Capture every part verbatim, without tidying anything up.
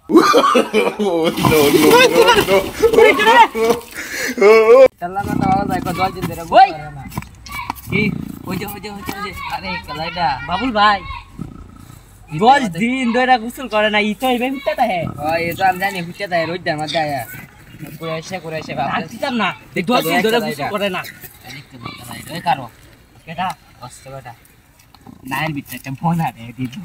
No, no, no, no. चलना ना तो आवाज आएगा दो दिन तेरा ओए की हो जा हो जा हो जा अरे कलाइडा बाबुल भाई रोज दिन दोरा गुसल करे ना इतो इबे हुत्ता है हां ये तो हम जाने हुत्ता है रोज दिन मत आया पूरा ऐसे पूरा ऐसे बाप आती ना दो दिन दोरा गुसल करे ना देखते कलाइडा ए कारो केटा कष्ट बेटा नाइल बिट्टे फोन आ रे दीदू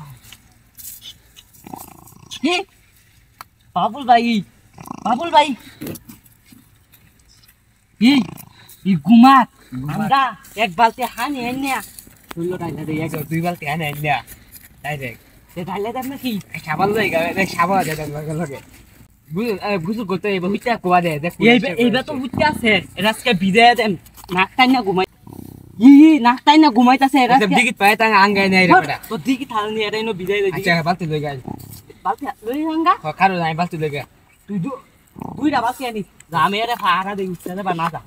ये बाबुल भाई बाबुल भाई ये ये गुमात আমরা এক বালতি হানি এনে তুইলো ডাইলা দে এক দুই বালতি হানি এনে ডাইরেক্ট সে ডাইলা দেব নাকি খাবার লইগা দেখ খাবার দে লগে লগে বুঝু বুঝু করতে এই বুইটা কোয়া দে দেখ এই এইবা তো বুইটা আছে রাজকে বিদায় দেন নাকটাই না ঘুমাই ই নাকটাই না ঘুমাইতাছে রাজকে দিগিত পায় তা আঙ্গাই নাই রে বেটা তো দিগিত হালনি এরাইনো বিদায় দে আচ্ছা বালতি লইগা বালতি লই আঙ্গা হ কারো নাই বালতি লইগা তুই দুইটা বালতি আনি আমি এর ফাড়া দেই উঠতে বা না যা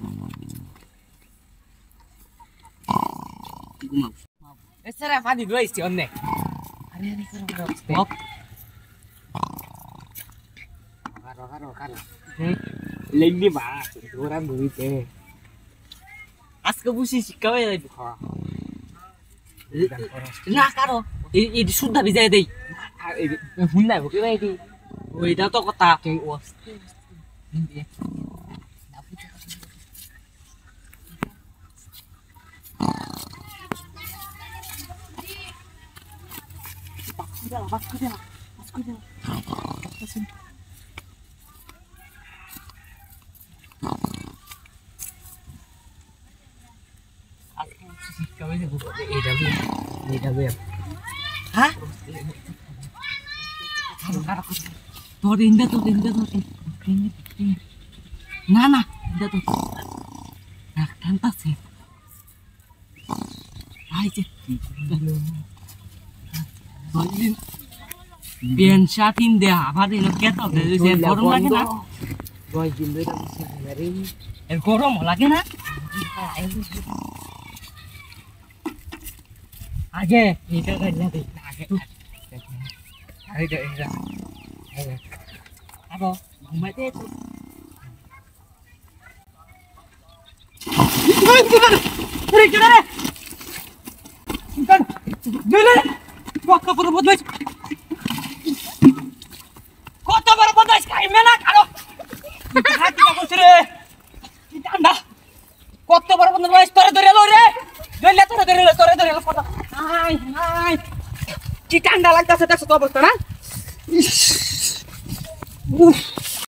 এছাড়া পানি রয়েছে অনেক আরে আরে করো স্টপ কারো কারো কারো লেন্ডি মা ওরা মুইতে আজকে বুঝি শিখাবে হ্যাঁ না কারো এই এই শুদ্ধ ভিজাই দেই আর এই হুন নাই ওকে ভাই দি ওইটা তো কথা তুই ও Vas cuida, vas cuida. Aku sih kau ini bukan ini dah ini dah ber. Hah? Tuh indah tuh indah tuh ini ini. Nana indah tuh. Nak tantas sih. Aja. Biar syatin dia apa dia nak kata dia dia korom lagi na, boy jimbe dah masih hari ini, el korom lagi na, aja, itu kan jadi, aja, aja, aja, aja, apa, macam itu, hei, kita ni, kita, dulu, waktu berebut lagi. কত বড় বদমাইশ খাইবে না কারো হাতি কাগজ রে কি ঠান্ডা কত বড় বদমাইশ তোরে ধরে লো রে ধরলে তোরে ধরে লো তোরে ধরে লো কত আই আই কি ঠান্ডা লাগতাছে দেখছ তো অবস্থা না উফ